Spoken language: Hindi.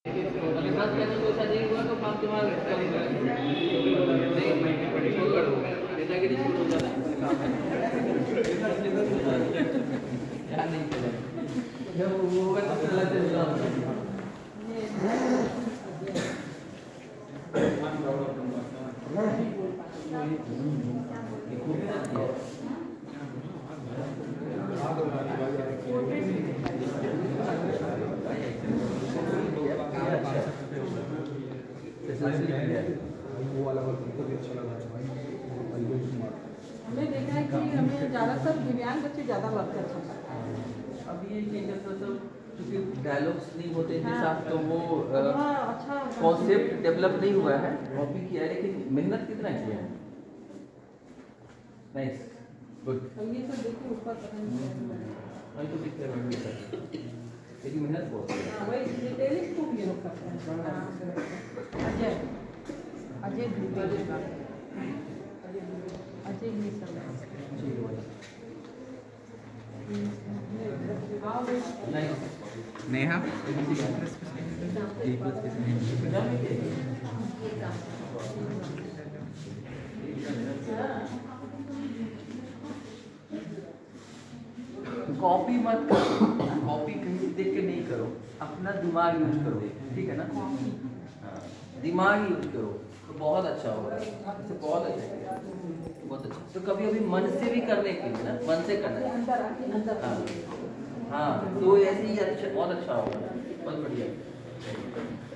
अगर 10 चैनल को ऐसा नहीं हुआ तो काम तुम्हारा नेतागिरी शुरू हो जाता है काम क्या नहीं चलेगा जब वो होगा तो चलाते वो वाला वर्क हमको भी अच्छा लगा भाई। हमने देखा है कि हमें ज़्यादातर दिव्यांग बच्चे ज़्यादा वर्क कर सकते हैं। अब ये चेंजेस मतलब क्योंकि डायलॉग्स नहीं होते हैं साथ तो वो अच्छा कॉन्सेप्ट डेवलप नहीं हुआ है, कॉपी किया है लेकिन मेहनत कितना किया है। Nice good. ये सब देखिए ऊपर पता नहीं वही तो दिखता है लेकिन मेहनत बहुत है। हाँ वही डिटेलिंग खूब ये लोग करते हैं। अजय अजय दुबे अजय ये सब नेहा कॉपी मत करो, कॉपी कहीं से देख के नहीं करो, अपना दिमाग यूज करो, ठीक है ना। दिमाग यूज करो तो बहुत अच्छा होगा, इससे बहुत अच्छा है, बहुत अच्छा। तो कभी कभी मन से भी करने के लिए ना, मन से करना है। हाँ तो ऐसे ही अच्छा, बहुत अच्छा होगा, बहुत बढ़िया।